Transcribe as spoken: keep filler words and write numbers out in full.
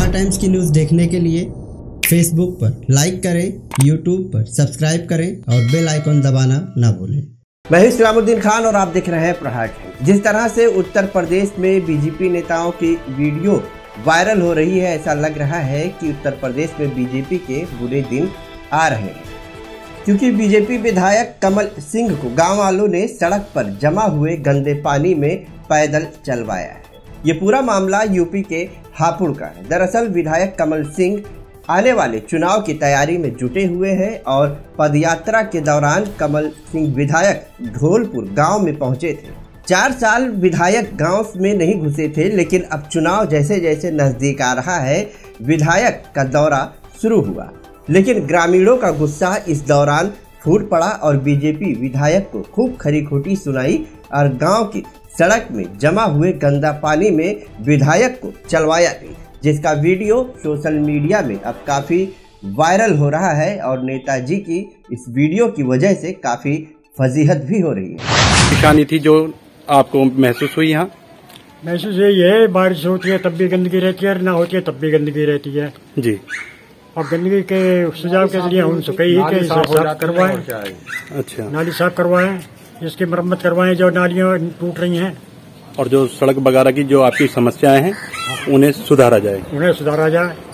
India times की news देखने के लिए फेसबुक पर लाइक करें, यूट्यूब पर सब्सक्राइब करें और बेल आइकन दबाना ना भूलें। मैं हूं सलामुद्दीन खान और आप देख रहे हैं प्रहार टाइम्स। जिस तरह से उत्तर प्रदेश में बीजेपी नेताओं की वीडियो वायरल हो रही है, ऐसा लग रहा है कि उत्तर प्रदेश में बीजेपी के बुरे दिन आ रहे हैं, क्योंकि बीजेपी विधायक कमल सिंह को गांव वालों ने सड़क पर जमा हुए गंदे पानी में पैदल चलवाया है। ये पूरा मामला यूपी के हापुड़ का है। दरअसल विधायक कमल सिंह आने वाले चुनाव की तैयारी में जुटे हुए हैं और पदयात्रा के दौरान कमल सिंह विधायक धौलपुर गांव में पहुंचे थे। चार साल विधायक गांव में नहीं घुसे थे, लेकिन अब चुनाव जैसे जैसे नजदीक आ रहा है, विधायक का दौरा शुरू हुआ। लेकिन ग्रामीणों का गुस्सा इस दौरान फूट पड़ा और बीजेपी विधायक को खूब खरी खोटी सुनाई और गांव की सड़क में जमा हुए गंदा पानी में विधायक को चलवाया गया, जिसका वीडियो सोशल मीडिया में अब काफ़ी वायरल हो रहा है और नेताजी की इस वीडियो की वजह से काफ़ी फजीहत भी हो रही है। परेशानी थी जो आपको महसूस हुई? यहाँ महसूस यही है, बारिश होती है तब भी गंदगी रहती है, ना होती है तब भी गंदगी रहती है जी। और गंदगी के सुझाव के लिए उनसे कही है कि साफ करवाएं, अच्छा नाली साफ करवाएं, इसकी मरम्मत करवाएं जो नालियां टूट रही हैं, और जो सड़क वगैरह की जो आपकी समस्याएं हैं उन्हें सुधारा जाए उन्हें सुधारा जाए।